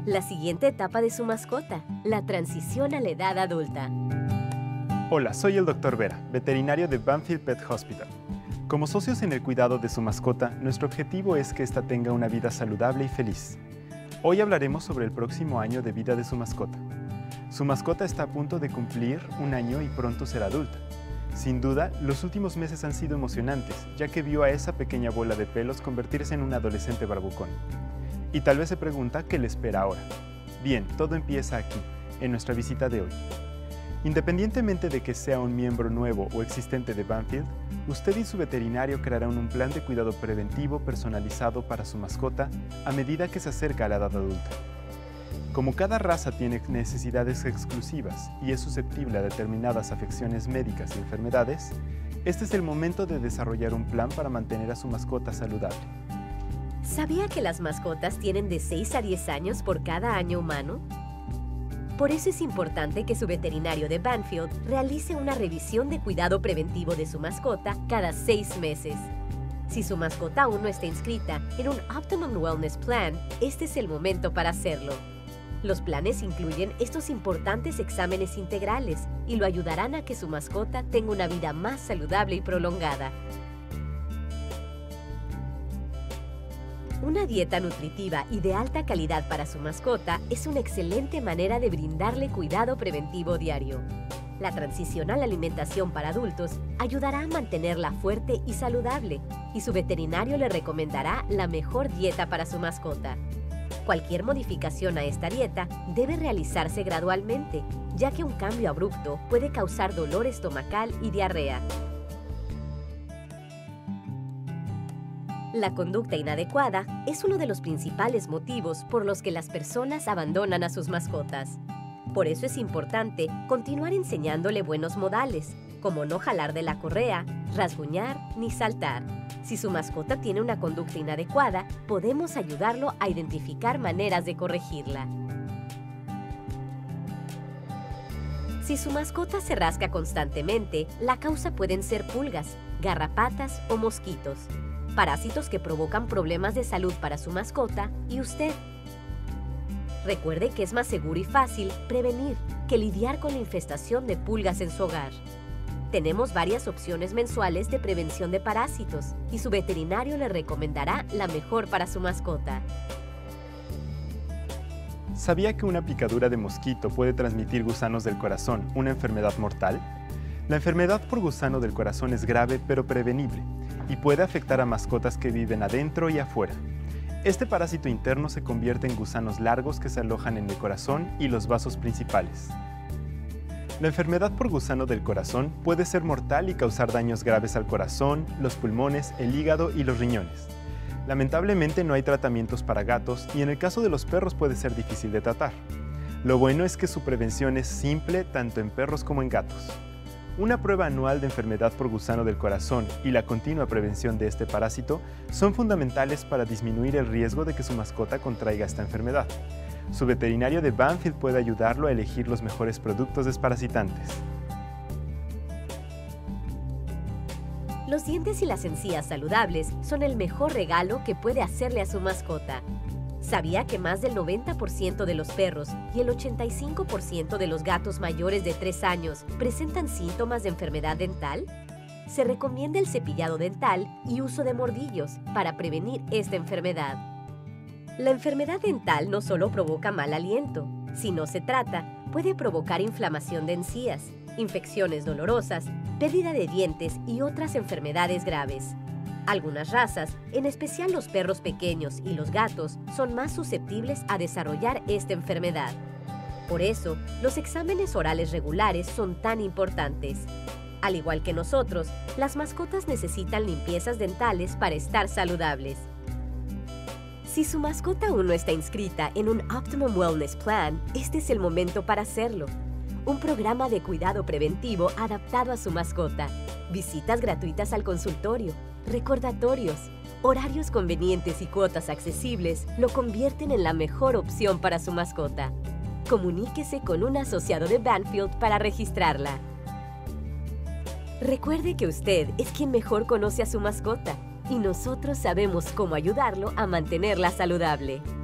la siguiente etapa de su mascota, la transición a la edad adulta. Hola, soy el Dr. Vera, veterinario de Banfield Pet Hospital. Como socios en el cuidado de su mascota, nuestro objetivo es que ésta tenga una vida saludable y feliz. Hoy hablaremos sobre el próximo año de vida de su mascota. Su mascota está a punto de cumplir un año y pronto será adulta. Sin duda, los últimos meses han sido emocionantes, ya que vio a esa pequeña bola de pelos convertirse en un adolescente barbucón. Y tal vez se pregunta qué le espera ahora. Bien, todo empieza aquí, en nuestra visita de hoy. Independientemente de que sea un miembro nuevo o existente de Banfield, usted y su veterinario crearán un plan de cuidado preventivo personalizado para su mascota a medida que se acerca a la edad adulta. Como cada raza tiene necesidades exclusivas y es susceptible a determinadas afecciones médicas y enfermedades, este es el momento de desarrollar un plan para mantener a su mascota saludable. ¿Sabía que las mascotas tienen de 6 a 10 años por cada año humano? Por eso es importante que su veterinario de Banfield realice una revisión de cuidado preventivo de su mascota cada 6 meses. Si su mascota aún no está inscrita en un Optimum Wellness Plan, este es el momento para hacerlo. Los planes incluyen estos importantes exámenes integrales y lo ayudarán a que su mascota tenga una vida más saludable y prolongada. Una dieta nutritiva y de alta calidad para su mascota es una excelente manera de brindarle cuidado preventivo diario. La transición a la alimentación para adultos ayudará a mantenerla fuerte y saludable, y su veterinario le recomendará la mejor dieta para su mascota. Cualquier modificación a esta dieta debe realizarse gradualmente, ya que un cambio abrupto puede causar dolor estomacal y diarrea. La conducta inadecuada es uno de los principales motivos por los que las personas abandonan a sus mascotas. Por eso es importante continuar enseñándole buenos modales, como no jalar de la correa, rasguñar ni saltar. Si su mascota tiene una conducta inadecuada, podemos ayudarlo a identificar maneras de corregirla. Si su mascota se rasca constantemente, la causa pueden ser pulgas, garrapatas o mosquitos, parásitos que provocan problemas de salud para su mascota y usted. Recuerde que es más seguro y fácil prevenir que lidiar con la infestación de pulgas en su hogar. Tenemos varias opciones mensuales de prevención de parásitos y su veterinario le recomendará la mejor para su mascota. ¿Sabía que una picadura de mosquito puede transmitir gusanos del corazón, una enfermedad mortal? La enfermedad por gusano del corazón es grave pero prevenible y puede afectar a mascotas que viven adentro y afuera. Este parásito interno se convierte en gusanos largos que se alojan en el corazón y los vasos principales. La enfermedad por gusano del corazón puede ser mortal y causar daños graves al corazón, los pulmones, el hígado y los riñones. Lamentablemente no hay tratamientos para gatos y en el caso de los perros puede ser difícil de tratar. Lo bueno es que su prevención es simple tanto en perros como en gatos. Una prueba anual de enfermedad por gusano del corazón y la continua prevención de este parásito son fundamentales para disminuir el riesgo de que su mascota contraiga esta enfermedad. Su veterinario de Banfield puede ayudarlo a elegir los mejores productos desparasitantes. Los dientes y las encías saludables son el mejor regalo que puede hacerle a su mascota. ¿Sabía que más del 90% de los perros y el 85% de los gatos mayores de 3 años presentan síntomas de enfermedad dental? Se recomienda el cepillado dental y uso de mordillos para prevenir esta enfermedad. La enfermedad dental no solo provoca mal aliento. Si no se trata, puede provocar inflamación de encías, infecciones dolorosas, pérdida de dientes y otras enfermedades graves. Algunas razas, en especial los perros pequeños y los gatos, son más susceptibles a desarrollar esta enfermedad. Por eso, los exámenes orales regulares son tan importantes. Al igual que nosotros, las mascotas necesitan limpiezas dentales para estar saludables. Si su mascota aún no está inscrita en un Optimum Wellness Plan, este es el momento para hacerlo. Un programa de cuidado preventivo adaptado a su mascota, visitas gratuitas al consultorio, recordatorios, horarios convenientes y cuotas accesibles lo convierten en la mejor opción para su mascota. Comuníquese con un asociado de Banfield para registrarla. Recuerde que usted es quien mejor conoce a su mascota y nosotros sabemos cómo ayudarlo a mantenerla saludable.